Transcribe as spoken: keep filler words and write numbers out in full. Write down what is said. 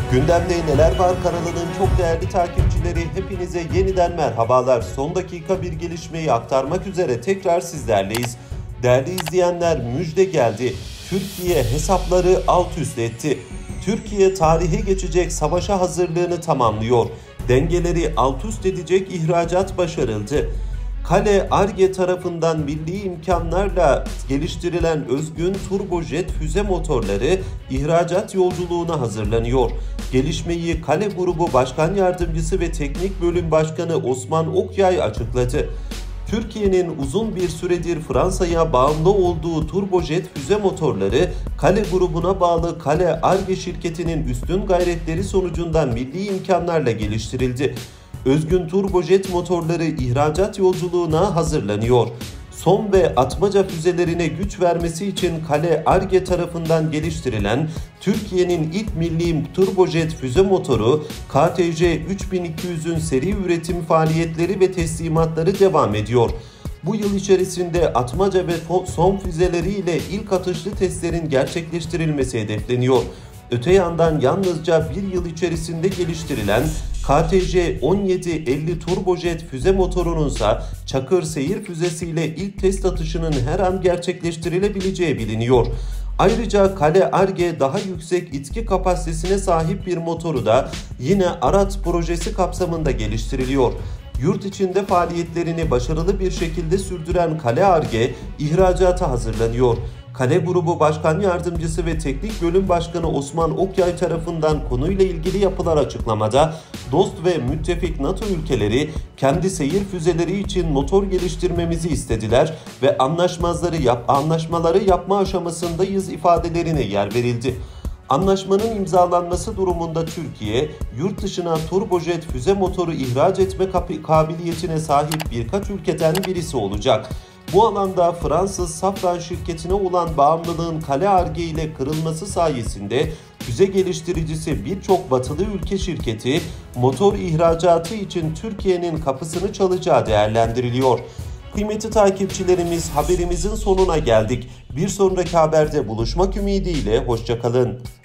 Gündemde neler var kanalının çok değerli takipçileri, hepinize yeniden merhabalar. Son dakika bir gelişmeyi aktarmak üzere tekrar sizlerleyiz. Değerli izleyenler, müjde geldi. Türkiye hesapları alt üst etti. Türkiye tarihe geçecek savaşa hazırlığını tamamlıyor. Dengeleri alt üst edecek ihracat başarıldı. Kale Ar-Ge tarafından milli imkanlarla geliştirilen özgün turbojet füze motorları ihracat yolculuğuna hazırlanıyor. Gelişmeyi Kale Grubu Başkan Yardımcısı ve Teknik Bölüm Başkanı Osman Okyay açıkladı. Türkiye'nin uzun bir süredir Fransa'ya bağımlı olduğu turbojet füze motorları Kale grubuna bağlı Kale Ar-Ge şirketinin üstün gayretleri sonucundan milli imkanlarla geliştirildi. Özgün turbojet motorları ihracat yolculuğuna hazırlanıyor. Son ve atmaca füzelerine güç vermesi için Kale Ar-Ge tarafından geliştirilen Türkiye'nin ilk milli turbojet füze motoru K T J üç bin iki yüzün seri üretim faaliyetleri ve teslimatları devam ediyor. Bu yıl içerisinde atmaca ve son füzeleriyle ilk atışlı testlerin gerçekleştirilmesi hedefleniyor. Öte yandan yalnızca bir yıl içerisinde geliştirilen K T J on yedi elli turbojet füze motorununsa Çakır seyir füzesiyle ilk test atışının her an gerçekleştirilebileceği biliniyor. Ayrıca Kale Ar-Ge daha yüksek itki kapasitesine sahip bir motoru da yine Arat projesi kapsamında geliştiriliyor. Yurt içinde faaliyetlerini başarılı bir şekilde sürdüren Kale Ar-Ge ihracata hazırlanıyor. Kale Grubu Başkan Yardımcısı ve Teknik Bölüm Başkanı Osman Okyay tarafından konuyla ilgili yapılan açıklamada dost ve müttefik NATO ülkeleri kendi seyir füzeleri için motor geliştirmemizi istediler ve anlaşmaları, yap, anlaşmaları yapma aşamasındayız ifadelerine yer verildi. Anlaşmanın imzalanması durumunda Türkiye, yurt dışına turbojet füze motoru ihraç etme kabiliyetine sahip birkaç ülkeden birisi olacak. Bu alanda Fransız Safran şirketine olan bağımlılığın Kale Ar-Ge ile kırılması sayesinde füze geliştiricisi birçok batılı ülke şirketi motor ihracatı için Türkiye'nin kapısını çalacağı değerlendiriliyor. Kıymetli takipçilerimiz, haberimizin sonuna geldik. Bir sonraki haberde buluşmak ümidiyle hoşça kalın.